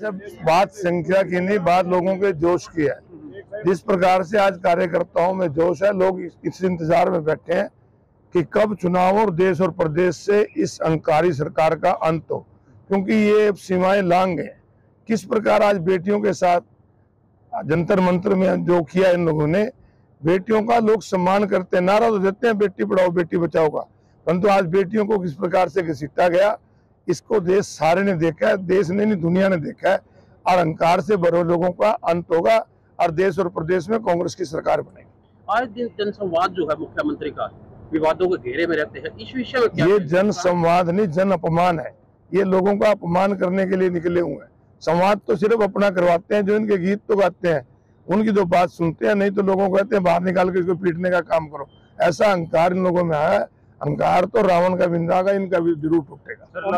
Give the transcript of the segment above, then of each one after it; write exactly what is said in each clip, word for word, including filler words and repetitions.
सब बात संख्या की नहीं, बात लोगों के जोश की है। जिस प्रकार से आज कार्यकर्ताओं में जोश है, लोग इस इंतजार में बैठे हैं कि कब चुनाव और देश और प्रदेश से इस अहंकारी सरकार का अंत हो, क्योंकि ये सीमाएं लांग है। किस प्रकार आज बेटियों के साथ जंतर मंत्र में जो किया इन लोगों ने, बेटियों का लोग सम्मान करते हैं, नारा तो देते हैं बेटी पढ़ाओ बेटी बचाओ का, परंतु आज बेटियों को किस प्रकार से घसीटा गया, इसको देश सारे ने देखा है, देश ने नहीं दुनिया ने देखा है। और अहंकार से भरे लोगों का अंत होगा और देश और प्रदेश में कांग्रेस की सरकार बनेगी। आज दिन जनसंवाद जो है मुख्यमंत्री का विवादों के घेरे में रहते हैं, इस विषय में क्या ये जन संवाद नहीं, जन अपमान है। ये लोगों का अपमान करने के लिए निकले हुए हैं। संवाद तो सिर्फ अपना करवाते हैं, जो इनके गीत तो गाते हैं उनकी तो बात सुनते हैं, नहीं तो लोगों को कहते हैं बाहर निकाल के इसको पीटने का काम करो। ऐसा अहंकार इन लोगों में है। अहंकार तो रावण का बिंदा का, इनका भी जरूर टूटेगा।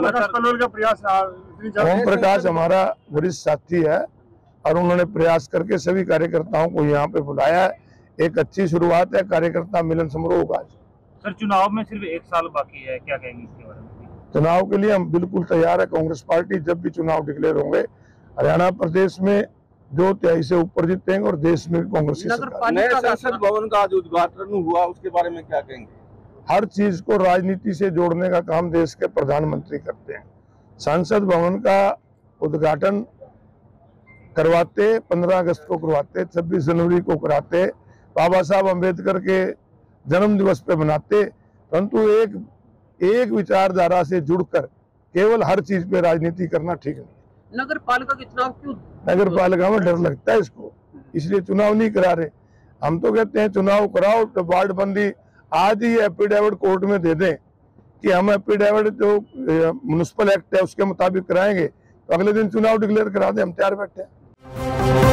ओम प्रकाश हमारा वरिष्ठ साथी है और उन्होंने प्रयास करके सभी कार्यकर्ताओं को यहाँ पे बुलाया है। एक अच्छी शुरुआत है कार्यकर्ता मिलन समारोह का। सर, चुनाव में सिर्फ एक साल बाकी है, क्या कहेंगे इसके बारे में? चुनाव के लिए हम बिल्कुल तैयार है। कांग्रेस पार्टी जब भी चुनाव डिक्लेयर होंगे, हरियाणा प्रदेश में दो तिहाई से ऊपर जीतेंगे और देश में कांग्रेस की सरकार। नए संसद भवन का आज उद्घाटन हुआ, उसके बारे में क्या कहेंगे? हर चीज को राजनीति से जोड़ने का काम देश के प्रधानमंत्री करते हैं। संसद भवन का उद्घाटन करवाते पंद्रह अगस्त को करवाते, छब्बीस जनवरी को कराते, बाबा साहब अम्बेडकर के जन्म दिवस पे बनाते, परंतु एक एक विचारधारा से जुड़कर केवल हर चीज पे राजनीति करना ठीक नहीं। नगर पालिका के चुनाव क्यों? नगर पालिका में डर लगता है इसको, इसलिए चुनाव नहीं करा रहे। हम तो कहते हैं चुनाव कराओ, तो वार्ड बंदी आज ही एफिडेविट कोर्ट में दे दें कि हम एफिडेविट जो म्युनिसिपल एक्ट है उसके मुताबिक कराएंगे, तो अगले दिन चुनाव डिक्लेयर करा दें। हम तैयार बैठे हैं।